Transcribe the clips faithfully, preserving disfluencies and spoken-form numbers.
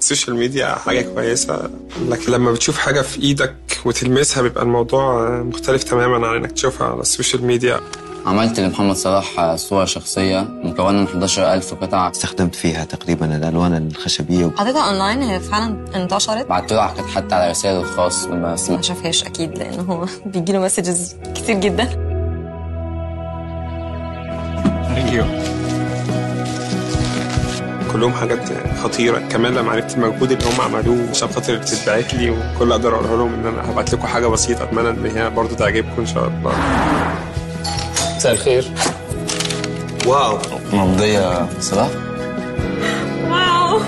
السوشيال ميديا حاجة كويسة، لكن لما بتشوف حاجة في ايدك وتلمسها بيبقى الموضوع مختلف تماما عن انك تشوفها على السوشيال ميديا. عملت لمحمد صلاح صورة شخصية مكونة من حداشر ألف قطعة، استخدمت فيها تقريبا الألوان الخشبية. حطيتها اونلاين، هي فعلا انتشرت. بعت له كانت حتى على رسائل الخاص ما شافهاش اكيد لانه هو بيجي له مسجز كتير جدا. ثانك يو. كلهم حاجات خطيرة، كمان لما عرفت المجهود اللي هم عملوه عشان خاطر تتبعت لي، وكل اقدر اقوله لهم ان انا هبعت لكم حاجة بسيطة اتمنى ان هي برضه تعجبكم ان شاء الله. مساء الخير. واو، ممضية صلاح. واو.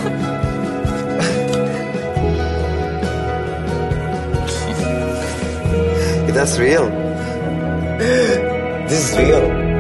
That's real. This is real.